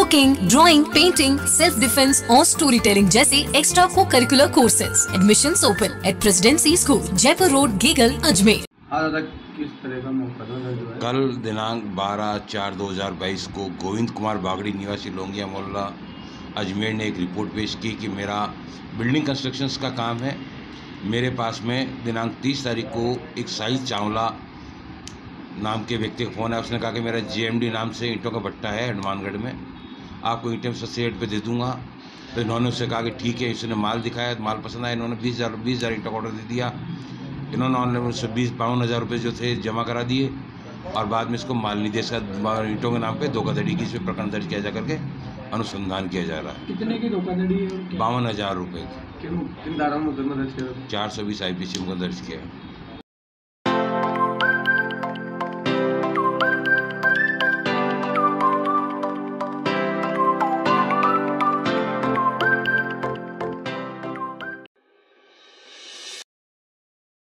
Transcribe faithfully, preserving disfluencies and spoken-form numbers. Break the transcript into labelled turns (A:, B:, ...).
A: Cooking, drawing, painting, self defence और story telling जैसे extra co curricular courses. Admissions open at Presidency school, Jaipur road, Gegal, Ajmer.
B: किस तरह का मुकदमा जो है?
C: कल दिनांक बारह चार दो हज़ार बाईस को गोविंद कुमार बागड़ी निवासी लोंगिया मोहल्ला अजमेर ने एक रिपोर्ट पेश की कि मेरा बिल्डिंग कंस्ट्रक्शंस का काम है। मेरे पास में दिनांक तीस तारीख को एक साहिल चावला नाम के व्यक्ति का फ़ोन है। उसने कहा कि मेरा जेएमडी नाम से ईंटों का भट्टा है हनुमानगढ़ में, आपको ईंटें सस्ते रेट पे दे दूंगा। तो इन्होंने उससे कहा कि ठीक है। इसने माल दिखाया, माल पसंद आया, इन्होंने बीस हज़ार बीस हज़ार ईंटों का ऑर्डर दे दिया। इन्होंने ऑनलाइन उससे बीस बावन हज़ार रुपये जो थे जमा करा दिए और बाद में इसको माल निदेश का ईंटों के नाम पे धोखाधड़ी की इसमें प्रकरण दर्ज किया जा करके अनुसंधान किया जा रहा है।
B: कितने की धोखाधड़ी है?
C: बावन हज़ार रुपये की।
B: किन किन धारा में मुकदमा दर्ज किया?
C: चार सौ बीस आई पी सी मुकदमा दर्ज किया है।